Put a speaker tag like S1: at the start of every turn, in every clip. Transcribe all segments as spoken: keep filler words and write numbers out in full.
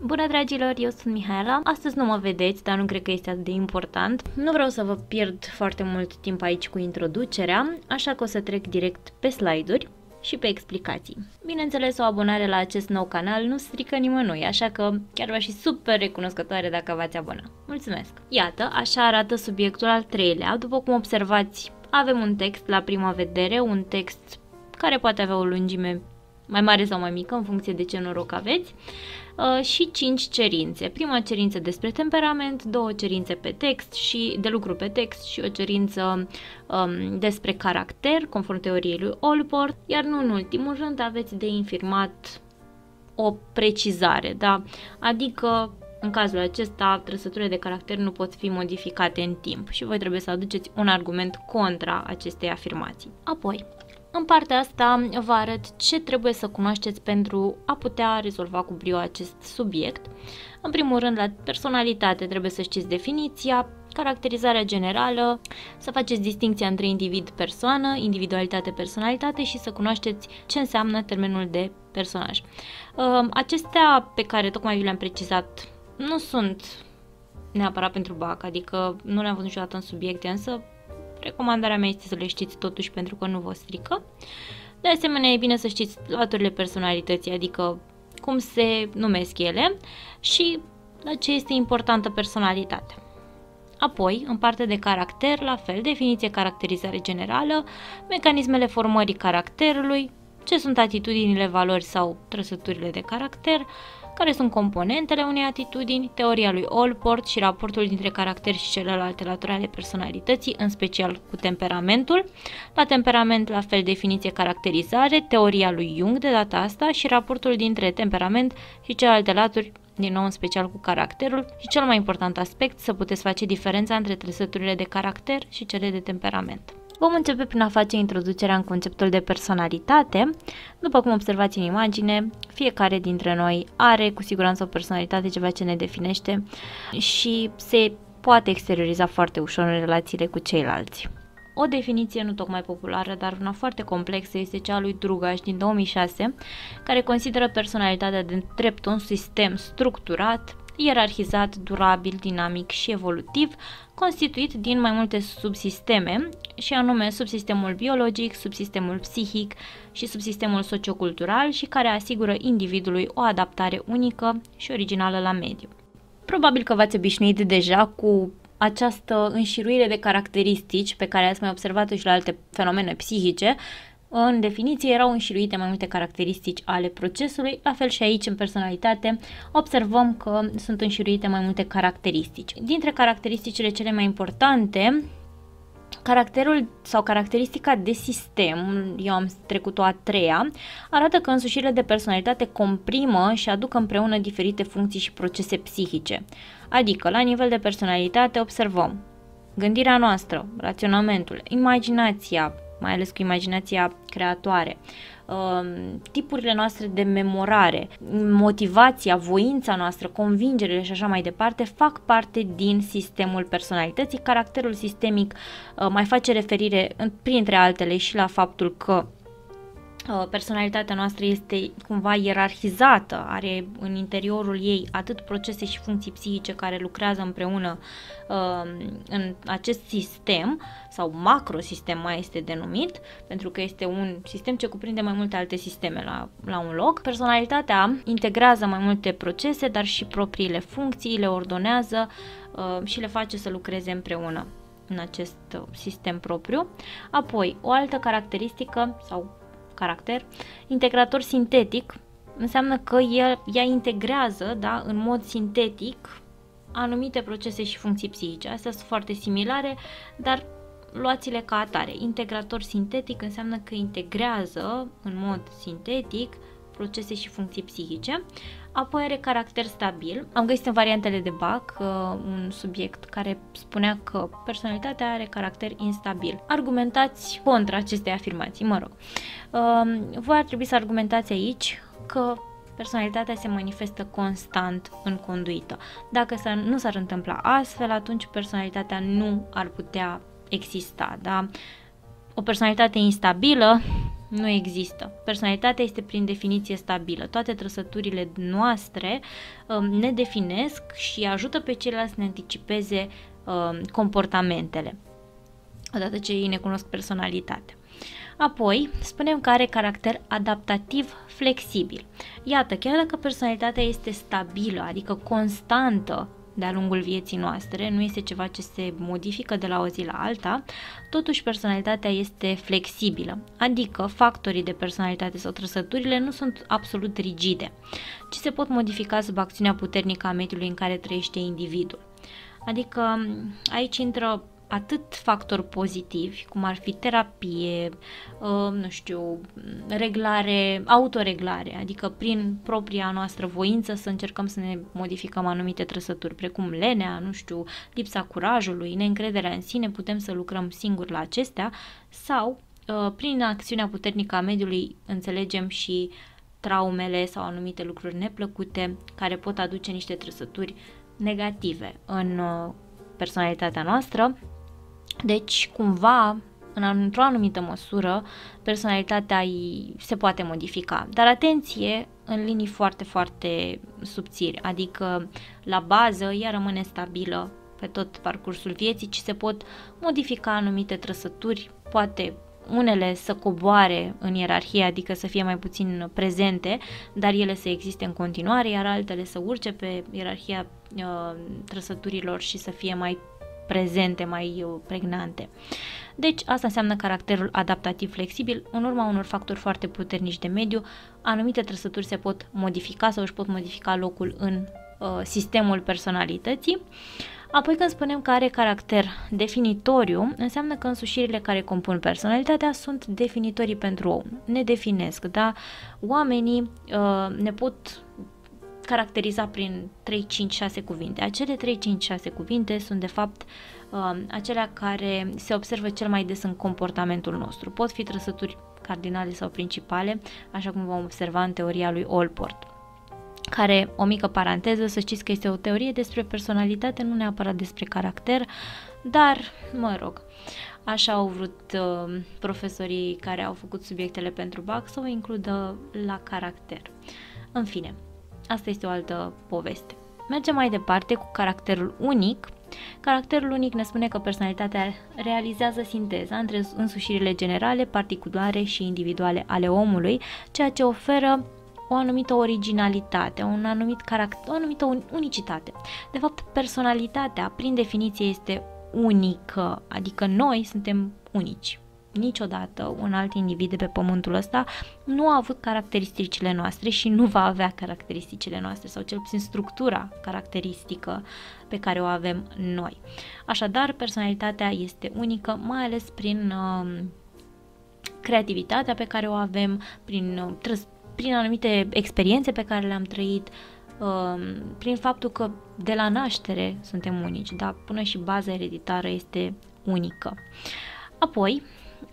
S1: Bună dragilor, eu sunt Mihaela. Astăzi nu mă vedeți, dar nu cred că este atât de important. Nu vreau să vă pierd foarte mult timp aici cu introducerea, așa că o să trec direct pe slide-uri și pe explicații. Bineînțeles, o abonare la acest nou canal nu strică nimănui, așa că chiar v-aș fi super recunoscătoare dacă v-ați abona. Mulțumesc! Iată, așa arată subiectul al treilea. După cum observați, avem un text la prima vedere, un text care poate avea o lungime mai mare sau mai mică, în funcție de ce noroc aveți, uh, și cinci cerințe. Prima cerință despre temperament, două cerințe pe text și de lucru pe text și o cerință um, despre caracter, conform teoriei lui Allport, iar nu în ultimul rând aveți de infirmat o precizare, da? Adică în cazul acesta, trăsăturile de caracter nu pot fi modificate în timp și voi trebuie să aduceți un argument contra acestei afirmații. Apoi, în partea asta vă arăt ce trebuie să cunoașteți pentru a putea rezolva cu brio acest subiect. În primul rând, la personalitate trebuie să știți definiția, caracterizarea generală, să faceți distinția între individ-persoană, individualitate-personalitate și să cunoașteți ce înseamnă termenul de personaj. Acestea pe care tocmai vi le-am precizat nu sunt neapărat pentru B A C, adică nu le-am văzut niciodată în subiecte, însă recomandarea mea este să le știți totuși pentru că nu vă strică. De asemenea, e bine să știți laturile personalității, adică cum se numesc ele și la ce este importantă personalitatea. Apoi, în partea de caracter, la fel, definiție, caracterizare generală, mecanismele formării caracterului, ce sunt atitudinile, valori sau trăsăturile de caracter, care sunt componentele unei atitudini, teoria lui Allport și raportul dintre caracter și celelalte laturi ale personalității, în special cu temperamentul. La temperament, la fel, definiție, caracterizare, teoria lui Jung de data asta și raportul dintre temperament și celelalte laturi, din nou în special cu caracterul și cel mai important aspect, să puteți face diferența între trăsăturile de caracter și cele de temperament. Vom începe prin a face introducerea în conceptul de personalitate. După cum observați în imagine, fiecare dintre noi are cu siguranță o personalitate, ceva ce ne definește și se poate exterioriza foarte ușor în relațiile cu ceilalți. O definiție nu tocmai populară, dar una foarte complexă, este cea a lui Drugaș din două mii șase, care consideră personalitatea de drept un sistem structurat, ierarhizat, durabil, dinamic și evolutiv, constituit din mai multe subsisteme, și anume subsistemul biologic, subsistemul psihic și subsistemul sociocultural și care asigură individului o adaptare unică și originală la mediu. Probabil că v-ați obișnuit deja cu această înșiruire de caracteristici pe care ați mai observat-o și la alte fenomene psihice. În definiție erau înșiruite mai multe caracteristici ale procesului, la fel și aici în personalitate observăm că sunt înșiruite mai multe caracteristici. Dintre caracteristicile cele mai importante, caracterul sau caracteristica de sistem, eu am trecut-o a treia, arată că însușirile de personalitate comprimă și aduc împreună diferite funcții și procese psihice. Adică, la nivel de personalitate observăm gândirea noastră, raționamentul, imaginația, mai ales cu imaginația creatoare, tipurile noastre de memorare, motivația, voința noastră, convingerile și așa mai departe fac parte din sistemul personalității. Caracterul sistemic mai face referire, printre altele, și la faptul că personalitatea noastră este cumva ierarhizată, are în interiorul ei atât procese și funcții psihice care lucrează împreună uh, în acest sistem, sau macrosistem mai este denumit, pentru că este un sistem ce cuprinde mai multe alte sisteme la, la un loc. Personalitatea integrează mai multe procese, dar și propriile funcții, le ordonează uh, și le face să lucreze împreună în acest uh, sistem propriu. Apoi, o altă caracteristică sau caracter, integrator sintetic, înseamnă că el, ea integrează, da, în mod sintetic anumite procese și funcții psihice. Astea sunt foarte similare, dar luați-le ca atare. Integrator sintetic înseamnă că integrează în mod sintetic procese și funcții psihice. Apoi are caracter stabil. Am găsit în variantele de B A C uh, un subiect care spunea că personalitatea are caracter instabil. Argumentați contra acestei afirmații, mă rog. Uh, voi ar trebui să argumentați aici că personalitatea se manifestă constant în conduită. Dacă nu s-ar întâmpla astfel, atunci personalitatea nu ar putea exista, da? O personalitate instabilă nu există. Personalitatea este prin definiție stabilă. Toate trăsăturile noastre um, ne definesc și ajută pe ceilalți să ne anticipeze um, comportamentele, odată ce ei ne cunosc personalitatea. Apoi, spunem că are caracter adaptativ flexibil. Iată, chiar dacă personalitatea este stabilă, adică constantă de-a lungul vieții noastre, nu este ceva ce se modifică de la o zi la alta, totuși personalitatea este flexibilă, adică factorii de personalitate sau trăsăturile nu sunt absolut rigide, ci se pot modifica sub acțiunea puternică a mediului în care trăiește individul. Adică aici intră atât factori pozitivi, cum ar fi terapie, nu știu, reglare, autoreglare, adică prin propria noastră voință să încercăm să ne modificăm anumite trăsături, precum lenea, nu știu, lipsa curajului, neîncrederea în sine, putem să lucrăm singuri la acestea, sau prin acțiunea puternică a mediului înțelegem și traumele sau anumite lucruri neplăcute care pot aduce niște trăsături negative în personalitatea noastră. Deci, cumva, în, într-o anumită măsură, personalitatea se poate modifica. Dar atenție, în linii foarte, foarte subțiri, adică la bază ea rămâne stabilă pe tot parcursul vieții, ci se pot modifica anumite trăsături, poate unele să coboare în ierarhie, adică să fie mai puțin prezente, dar ele să existe în continuare, iar altele să urce pe ierarhia uh, trăsăturilor și să fie mai prezente, mai pregnante. Deci asta înseamnă caracterul adaptativ flexibil. În urma unor factori foarte puternici de mediu, anumite trăsături se pot modifica sau își pot modifica locul în uh, sistemul personalității. Apoi, când spunem că are caracter definitoriu, înseamnă că însușirile care compun personalitatea sunt definitorii pentru om, ne definesc, da? Oamenii uh, ne pot caracteriza prin trei, cinci, șase cuvinte. Acele trei, cinci, șase cuvinte sunt de fapt uh, acelea care se observă cel mai des în comportamentul nostru. Pot fi trăsături cardinale sau principale, așa cum vom observa în teoria lui Allport, care, o mică paranteză, să știți că este o teorie despre personalitate, nu neapărat despre caracter, dar, mă rog, așa au vrut uh, profesorii care au făcut subiectele pentru B A C să o includă la caracter. În fine, asta este o altă poveste. Mergem mai departe cu caracterul unic. Caracterul unic ne spune că personalitatea realizează sinteza între însușirile generale, particulare și individuale ale omului, ceea ce oferă o anumită originalitate, un anumit caracter, o anumită unicitate. De fapt, personalitatea, prin definiție, este unică, adică noi suntem unici. Niciodată un alt individ de pe pământul ăsta nu a avut caracteristicile noastre și nu va avea caracteristicile noastre, sau cel puțin structura caracteristică pe care o avem noi. Așadar, personalitatea este unică, mai ales prin uh, creativitatea pe care o avem, prin, uh, prin anumite experiențe pe care le-am trăit, uh, prin faptul că de la naștere suntem unici, dar până și baza ereditară este unică. Apoi,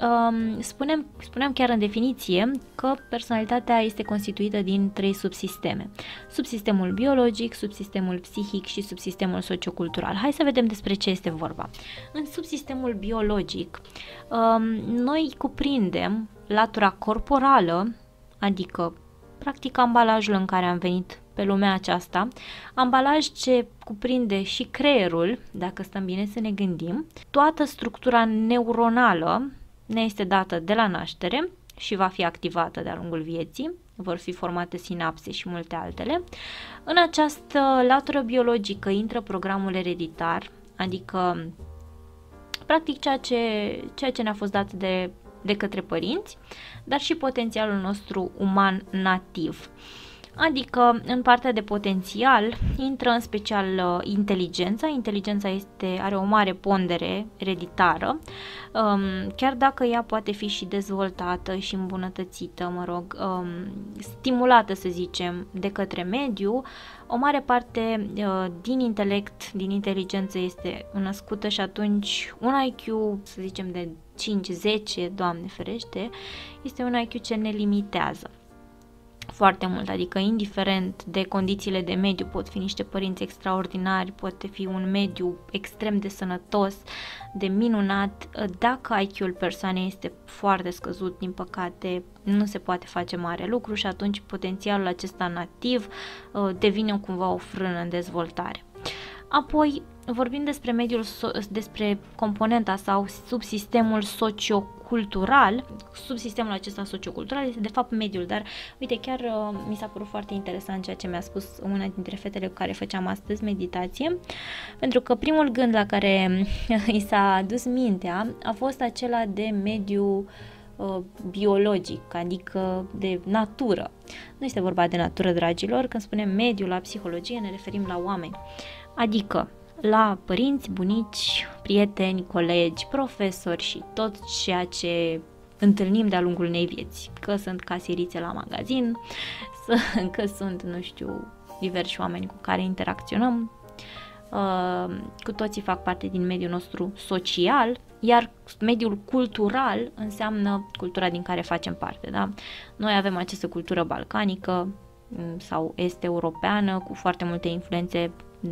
S1: Um, spunem, spuneam chiar în definiție că personalitatea este constituită din trei subsisteme: subsistemul biologic, subsistemul psihic și subsistemul sociocultural. Hai să vedem despre ce este vorba. În subsistemul biologic, um, noi cuprindem latura corporală, adică practic ambalajul în care am venit pe lumea aceasta, ambalaj ce cuprinde și creierul, dacă stăm bine să ne gândim, toată structura neuronală ne este dată de la naștere și va fi activată de-a lungul vieții, vor fi formate sinapse și multe altele. În această latură biologică intră programul ereditar, adică practic ceea ce, ceea ce ne-a fost dat de, de către părinți, dar și potențialul nostru uman nativ. Adică în partea de potențial intră în special uh, inteligența. Inteligența este, are o mare pondere ereditară, um, chiar dacă ea poate fi și dezvoltată și îmbunătățită, mă rog, um, stimulată, să zicem, de către mediu. O mare parte uh, din intelect, din inteligență este născută și atunci un I Q, să zicem, de cinci zece, Doamne ferește, este un I Q ce ne limitează. foarte mult, adică indiferent de condițiile de mediu, pot fi niște părinți extraordinari, poate fi un mediu extrem de sănătos, de minunat, dacă I Q-ul persoanei este foarte scăzut, din păcate, nu se poate face mare lucru și atunci potențialul acesta nativ devine cumva o frână în dezvoltare. Apoi, vorbim despre mediul, despre componenta sau subsistemul sociocultural. Subsistemul acesta sociocultural este de fapt mediul, dar uite, chiar uh, mi s-a părut foarte interesant ceea ce mi-a spus una dintre fetele cu care făceam astăzi meditație, pentru că primul gând la care i s-a dus mintea a fost acela de mediu uh, biologic, adică de natură. Nu este vorba de natură, dragilor, când spunem mediu la psihologie ne referim la oameni, adică la părinți, bunici, prieteni, colegi, profesori și tot ceea ce întâlnim de-a lungul unei vieți, că sunt casirițe la magazin, că sunt, nu știu, diversi oameni cu care interacționăm, cu toții fac parte din mediul nostru social, iar mediul cultural înseamnă cultura din care facem parte, da? Noi avem această cultură balcanică sau est-europeană cu foarte multe influențe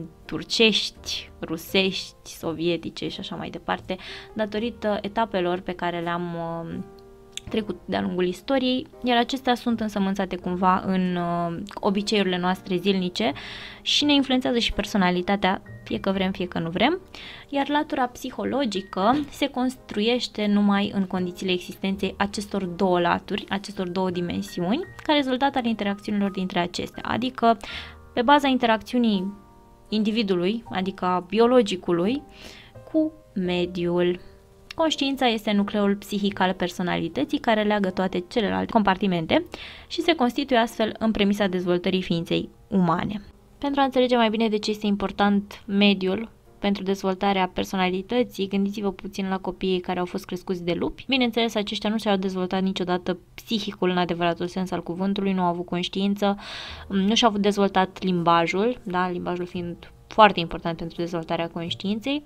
S1: turcești, rusești, sovietice și așa mai departe, datorită etapelor pe care le-am uh, trecut de-a lungul istoriei, iar acestea sunt însămânțate cumva în uh, obiceiurile noastre zilnice și ne influențează și personalitatea, fie că vrem, fie că nu vrem, iar latura psihologică se construiește numai în condițiile existenței acestor două laturi, acestor două dimensiuni, ca rezultat al interacțiunilor dintre acestea, adică pe baza interacțiunii individului, adică a biologicului, cu mediul. Conștiința este nucleul psihic al personalității care leagă toate celelalte compartimente și se constituie astfel în premisa dezvoltării ființei umane. Pentru a înțelege mai bine de ce este important mediul pentru dezvoltarea personalității, gândiți-vă puțin la copiii care au fost crescuți de lupi. Bineînțeles, aceștia nu și-au dezvoltat niciodată psihicul în adevăratul sens al cuvântului, nu au avut conștiință, nu și-au avut dezvoltat limbajul, da, limbajul fiind foarte important pentru dezvoltarea conștiinței,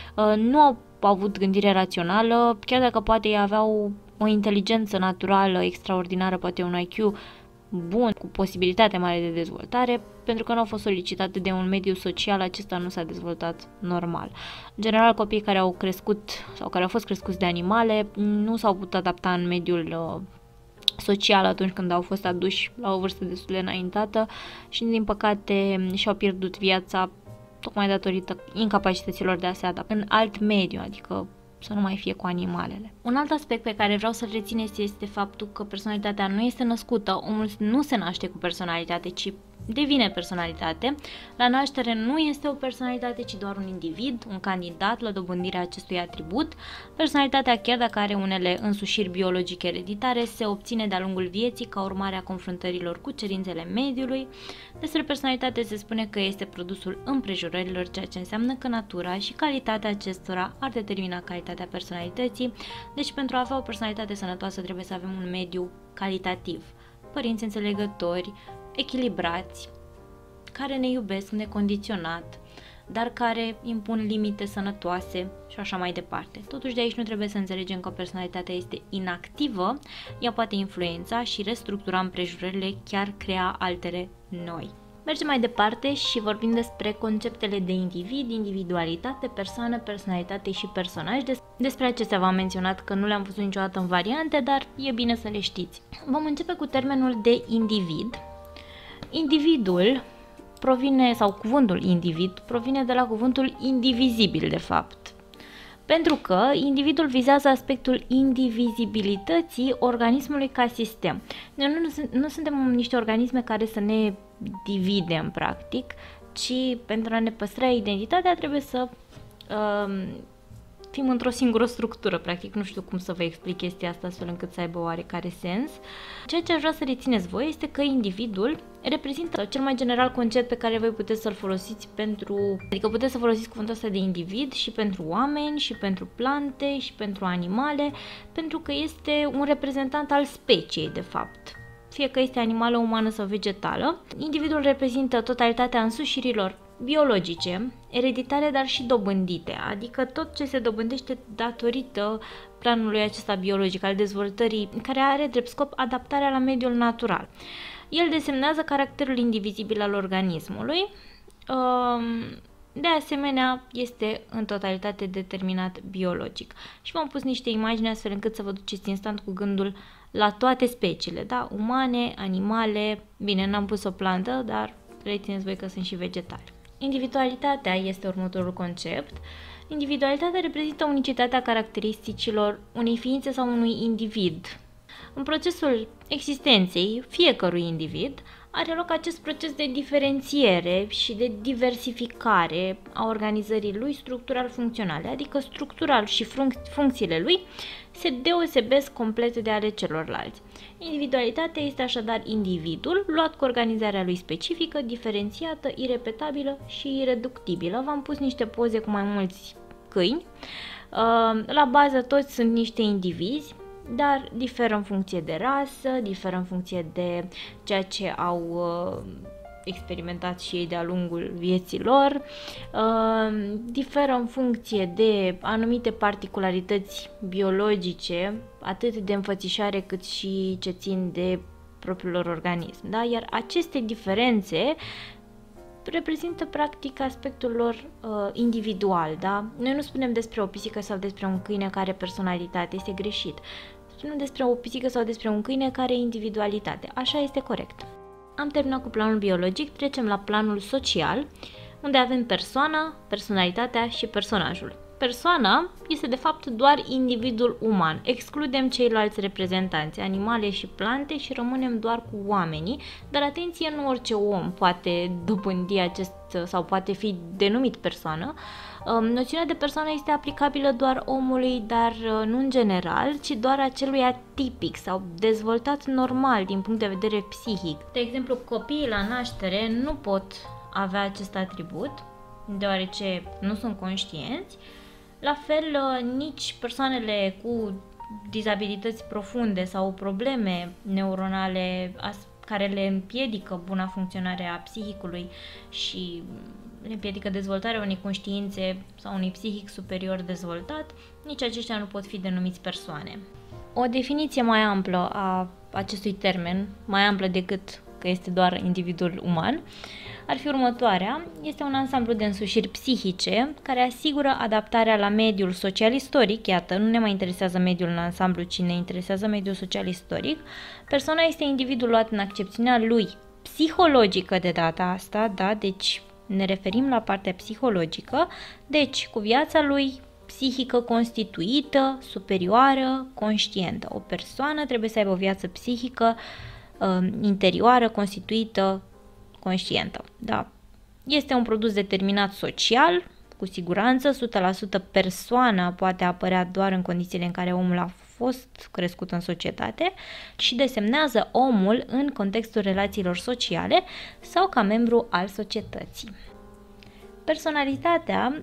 S1: nu au avut gândire rațională, chiar dacă poate ei aveau o inteligență naturală extraordinară, poate un I Q bun, cu posibilitate mare de dezvoltare, pentru că nu au fost solicitate de un mediu social, acesta nu s-a dezvoltat normal. În general, copiii care au crescut sau care au fost crescuți de animale nu s-au putut adapta în mediul uh, social atunci când au fost aduși la o vârstă destul de înaintată și, din păcate, și-au pierdut viața tocmai datorită incapacităților de a se adapta în alt mediu, adică să nu mai fie cu animalele. Un alt aspect pe care vreau să-l rețineți este faptul că personalitatea nu este născută, omul nu se naște cu personalitate, ci devine personalitate. La naștere nu este o personalitate, ci doar un individ, un candidat la dobândirea acestui atribut. Personalitatea, chiar dacă are unele însușiri biologice ereditare, se obține de-a lungul vieții ca urmare a confruntărilor cu cerințele mediului. Despre personalitate se spune că este produsul împrejurărilor, ceea ce înseamnă că natura și calitatea acestora ar determina calitatea personalității. Deci, pentru a avea o personalitate sănătoasă trebuie să avem un mediu calitativ, părinți înțelegători, echilibrați, care ne iubesc necondiționat, dar care impun limite sănătoase și așa mai departe. Totuși, de aici nu trebuie să înțelegem că personalitatea este inactivă, ea poate influența și restructura împrejurările, chiar crea altele noi. Mergem mai departe și vorbim despre conceptele de individ, individualitate, persoană, personalitate și personaj. Despre acestea v-am menționat că nu le-am văzut niciodată în variante, dar e bine să le știți. Vom începe cu termenul de individ. Individul provine, sau cuvântul individ, provine de la cuvântul indivizibil, de fapt. Pentru că individul vizează aspectul indivizibilității organismului ca sistem. Noi nu, nu suntem niște organisme care să ne dividem, practic, ci pentru a ne păstra identitatea trebuie să uh, fim într-o singură structură, practic. Nu știu cum să vă explic chestia asta astfel încât să aibă oarecare sens. Ceea ce aș vrea să rețineți voi este că individul reprezintă cel mai general concept pe care voi puteți să-l folosiți pentru, adică puteți să folosiți cuvântul ăsta de individ și pentru oameni, și pentru plante, și pentru animale, pentru că este un reprezentant al speciei, de fapt. Fie că este animală, umană sau vegetală. Individul reprezintă totalitatea însușirilor biologice, ereditare, dar și dobândite, adică tot ce se dobândește datorită planului acesta biologic al dezvoltării, care are drept scop adaptarea la mediul natural. El desemnează caracterul indivizibil al organismului. De asemenea, este în totalitate determinat biologic. Și v-am pus niște imagini astfel încât să vă duceți instant cu gândul la toate speciile, da? Umane, animale, bine, n-am pus o plantă, dar rețineți voi că sunt și vegetali. Individualitatea este următorul concept. Individualitatea reprezintă unicitatea caracteristicilor unei ființe sau unui individ. În procesul existenței fiecărui individ are loc acest proces de diferențiere și de diversificare a organizării lui structural-funcționale, adică structural și func- funcțiile lui se deosebesc complet de ale celorlalți. Individualitatea este așadar individul luat cu organizarea lui specifică, diferențiată, irepetabilă și ireductibilă. V-am pus niște poze cu mai mulți câini. La bază toți sunt niște indivizi, dar diferă în funcție de rasă, diferă în funcție de ceea ce au uh, experimentat și ei de-a lungul vieții lor, uh, diferă în funcție de anumite particularități biologice, atât de înfățișare cât și ce țin de propriul lor organism. Da? Iar aceste diferențe reprezintă practic aspectul lor uh, individual, da? Noi nu spunem despre o pisică sau despre un câine care are personalitate, este greșit. Spunem despre o pisică sau despre un câine care are individualitate, așa este corect. Am terminat cu planul biologic, trecem la planul social, unde avem persoana, personalitatea și personajul. Persoana este de fapt doar individul uman, excludem ceilalți reprezentanți, animale și plante și rămânem doar cu oamenii, dar atenție, nu orice om poate dobândi acest sau poate fi denumit persoană. Noțiunea de persoană este aplicabilă doar omului, dar nu în general, ci doar acelui atipic sau dezvoltat normal din punct de vedere psihic. De exemplu, copiii la naștere nu pot avea acest atribut, deoarece nu sunt conștienți. La fel, nici persoanele cu dizabilități profunde sau probleme neuronale care le împiedică buna funcționare a psihicului și le împiedică dezvoltarea unei conștiințe sau unui psihic superior dezvoltat, nici aceștia nu pot fi denumiți persoane. O definiție mai amplă a acestui termen, mai amplă decât că este doar individul uman, ar fi următoarea. Este un ansamblu de însușiri psihice care asigură adaptarea la mediul social-istoric. Iată, nu ne mai interesează mediul în ansamblu, ci ne interesează mediul social-istoric. Persoana este individul luat în accepțiunea lui psihologică de data asta, da? Deci ne referim la partea psihologică, deci cu viața lui psihică constituită, superioară, conștientă. O persoană trebuie să aibă o viață psihică interioară, constituită, conștientă. Da. Este un produs determinat social, cu siguranță, o sută la sută persoana poate apărea doar în condițiile în care omul a fost crescut în societate și desemnează omul în contextul relațiilor sociale sau ca membru al societății. Personalitatea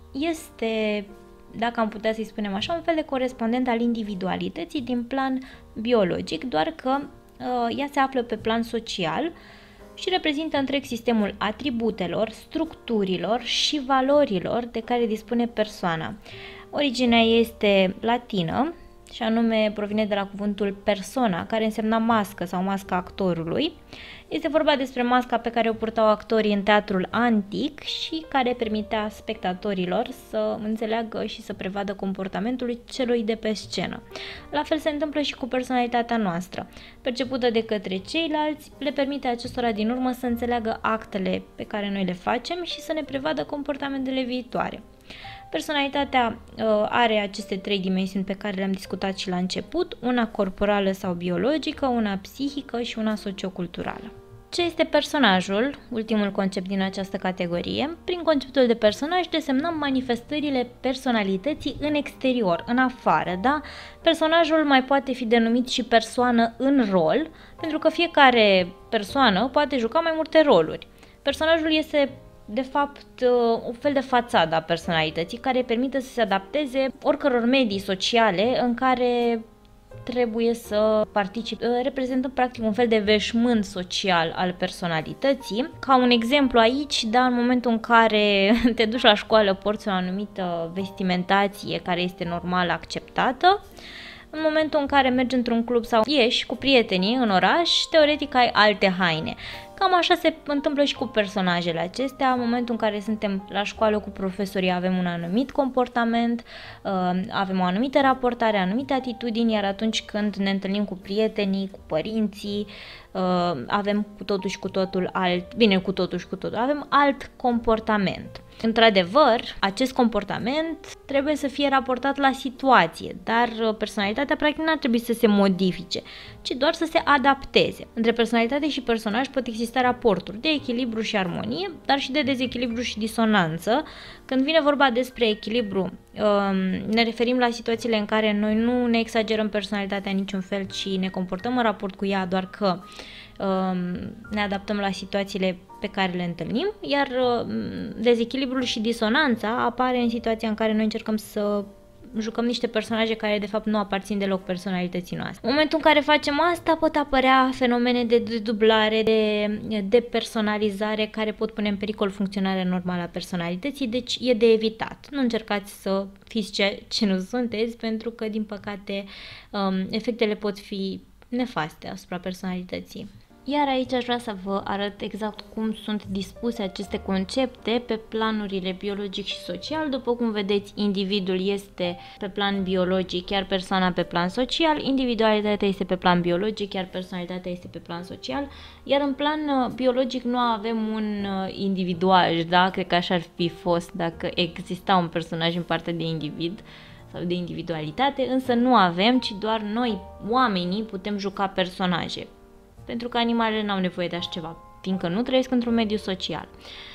S1: este, dacă am putea să-i spunem așa, un fel de corespondent al individualității din plan biologic, doar că uh, ea se află pe plan social și reprezintă întreg sistemul atributelor, structurilor și valorilor de care dispune persoana. Originea este latină și anume provine de la cuvântul persona, care însemna mască sau masca actorului. Este vorba despre masca pe care o purtau actorii în teatrul antic și care permitea spectatorilor să înțeleagă și să prevadă comportamentul celui de pe scenă. La fel se întâmplă și cu personalitatea noastră. Percepută de către ceilalți, le permite acestora din urmă să înțeleagă actele pe care noi le facem și să ne prevadă comportamentele viitoare. Personalitatea uh, are aceste trei dimensiuni pe care le-am discutat și la început, una corporală sau biologică, una psihică și una socioculturală. Ce este personajul? Ultimul concept din această categorie. Prin conceptul de personaj desemnăm manifestările personalității în exterior, în afară, da? Personajul mai poate fi denumit și persoană în rol, pentru că fiecare persoană poate juca mai multe roluri. Personajul este de fapt un fel de fațadă a personalității care permite să se adapteze oricăror medii sociale în care trebuie să participe, reprezentând practic un fel de veșmânt social al personalității. Ca un exemplu aici, da, în momentul în care te duci la școală, porți o anumită vestimentație care este normal acceptată, În momentul în care mergi într-un club sau ieși cu prietenii în oraș, teoretic ai alte haine. Cam așa se întâmplă și cu personajele acestea. În momentul în care suntem la școală cu profesorii avem un anumit comportament, avem o anumită raportare, anumite atitudini, iar atunci când ne întâlnim cu prietenii, cu părinții, avem cu totul și cu totul alt, bine, cu totul și cu totul, avem alt comportament. Într-adevăr, acest comportament trebuie să fie raportat la situație, dar personalitatea practic nu ar trebui să se modifice, ci doar să se adapteze. Între personalitate și personaj pot exista raporturi de echilibru și armonie, dar și de dezechilibru și disonanță. Când vine vorba despre echilibru, ne referim la situațiile în care noi nu ne exagerăm personalitatea în niciun fel, ci ne comportăm în raport cu ea, doar că ne adaptăm la situațiile pe care le întâlnim, iar dezechilibrul și disonanța apare în situația în care noi încercăm să jucăm niște personaje care de fapt nu aparțin deloc personalității noastre. În momentul în care facem asta pot apărea fenomene de dedublare, de depersonalizare care pot pune în pericol funcționarea normală a personalității, deci e de evitat. Nu încercați să fiți ce, ce nu sunteți, pentru că din păcate efectele pot fi nefaste asupra personalității. Iar aici aș vrea să vă arăt exact cum sunt dispuse aceste concepte pe planurile biologic și social. După cum vedeți, individul este pe plan biologic, iar persoana pe plan social, individualitatea este pe plan biologic, iar personalitatea este pe plan social, iar în plan biologic nu avem un individuaj, da? Cred că așa ar fi fost dacă exista un personaj în partea de individ sau de individualitate, însă nu avem, ci doar noi, oamenii, putem juca personaje. Pentru că animalele n-au nevoie de așa ceva, fiindcă nu trăiesc într-un mediu social.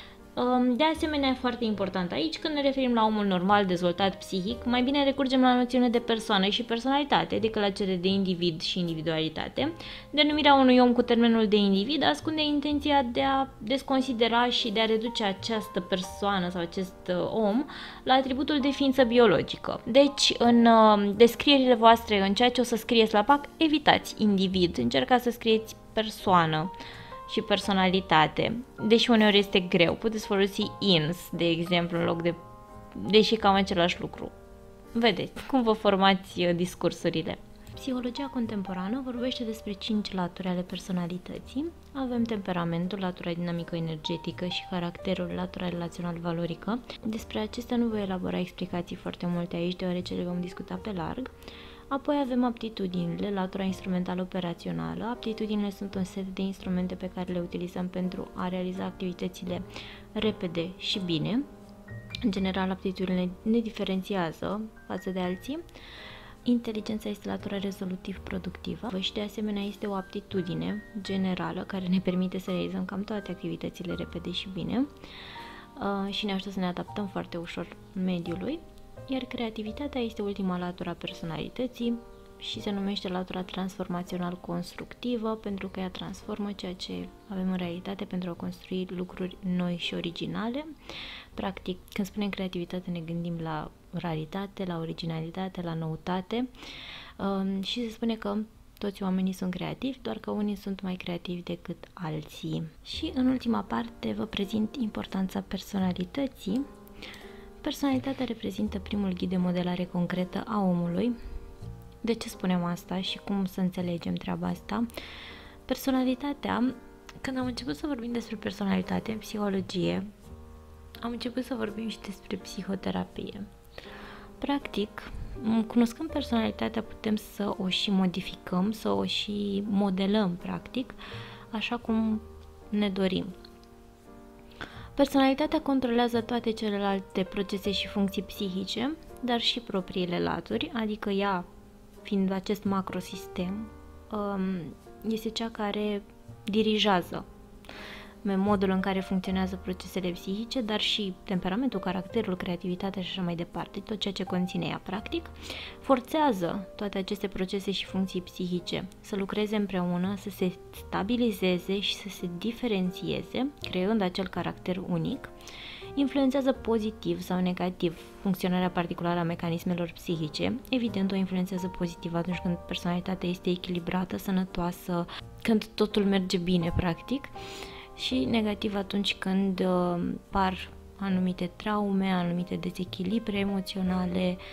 S1: De asemenea, e foarte important aici, când ne referim la omul normal, dezvoltat psihic, mai bine recurgem la noțiune de persoană și personalitate decât la cele de individ și individualitate. Denumirea unui om cu termenul de individ ascunde intenția de a desconsidera și de a reduce această persoană sau acest om la atributul de ființă biologică. Deci, în descrierile voastre, în ceea ce o să scrieți la P A C, evitați individ, încercați să scrieți persoană și personalitate, deși uneori este greu. Puteți folosi ins, de exemplu, în loc de... deși cam același lucru. Vedeți cum vă formați discursurile. Psihologia contemporană vorbește despre cinci laturi ale personalității. Avem temperamentul, latura dinamico-energetică și caracterul, latura relațional-valorică. Despre acestea nu voi elabora explicații foarte multe aici, deoarece le vom discuta pe larg. Apoi avem aptitudinile, latura instrumentală operațională. Aptitudinile sunt un set de instrumente pe care le utilizăm pentru a realiza activitățile repede și bine. În general, aptitudinile ne diferențiază față de alții. Inteligența este latura rezolutiv-productivă și de asemenea este o aptitudine generală care ne permite să realizăm cam toate activitățile repede și bine și ne ajută să ne adaptăm foarte ușor mediului. Iar creativitatea este ultima latură a personalității și se numește latura transformațional-constructivă, pentru că ea transformă ceea ce avem în realitate pentru a construi lucruri noi și originale. Practic, când spunem creativitate, ne gândim la raritate, la originalitate, la noutate și se spune că toți oamenii sunt creativi, doar că unii sunt mai creativi decât alții. Și în ultima parte vă prezint importanța personalității. Personalitatea reprezintă primul ghid de modelare concretă a omului. De ce spunem asta și cum să înțelegem treaba asta? Personalitatea, când am început să vorbim despre personalitate în psihologie, am început să vorbim și despre psihoterapie. Practic, cunoscând personalitatea, putem să o și modificăm, să o și modelăm, practic, așa cum ne dorim. Personalitatea controlează toate celelalte procese și funcții psihice, dar și propriile laturi, adică ea, fiind acest macrosistem, este cea care dirigează modul în care funcționează procesele psihice, dar și temperamentul, caracterul, creativitatea și așa mai departe, tot ceea ce conține ea, practic, forțează toate aceste procese și funcții psihice să lucreze împreună, să se stabilizeze și să se diferențieze, creând acel caracter unic, influențează pozitiv sau negativ funcționarea particulară a mecanismelor psihice. Evident, o influențează pozitiv atunci când personalitatea este echilibrată, sănătoasă, când totul merge bine, practic, și negativ atunci când uh, par anumite traume, anumite dezechilibre emoționale,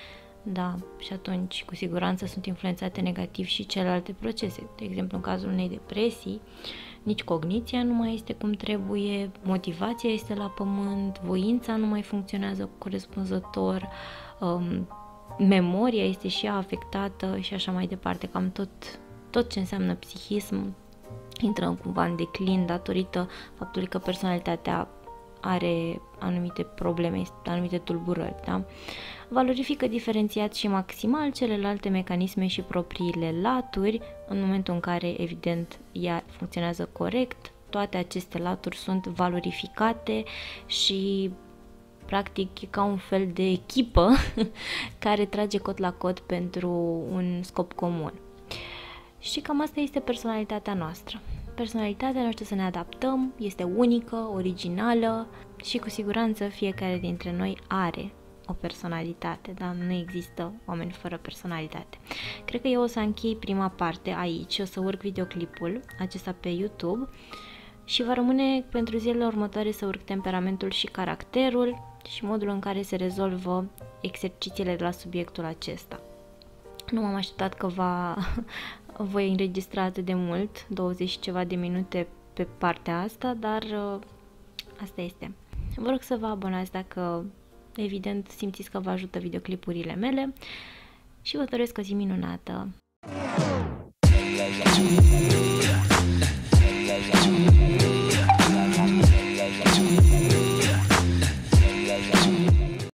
S1: da, și atunci cu siguranță sunt influențate negativ și celelalte procese. De exemplu, în cazul unei depresii, nici cogniția nu mai este cum trebuie, motivația este la pământ, voința nu mai funcționează corespunzător, um, memoria este și ea afectată și așa mai departe. Cam tot, tot ce înseamnă psihism intră cumva în declin datorită faptului că personalitatea are anumite probleme, anumite tulburări, da? Valorifică diferențiat și maximal celelalte mecanisme și propriile laturi în momentul în care, evident, ea funcționează corect. Toate aceste laturi sunt valorificate și practic e ca un fel de echipă care trage cot la cot pentru un scop comun. Și cam asta este personalitatea noastră. Personalitatea noastră să ne adaptăm, este unică, originală și cu siguranță fiecare dintre noi are o personalitate, dar nu există oameni fără personalitate. Cred că eu o să închei prima parte aici, o să urc videoclipul acesta pe YouTube și va rămâne pentru zilele următoare să urc temperamentul și caracterul și modul în care se rezolvă exercițiile de la subiectul acesta. Nu m-am așteptat că va voi înregistra atât de mult, douăzeci și ceva de minute pe partea asta, dar uh, asta este. Vă rog să vă abonați dacă, evident, simțiți că vă ajută videoclipurile mele și vă doresc o zi minunată!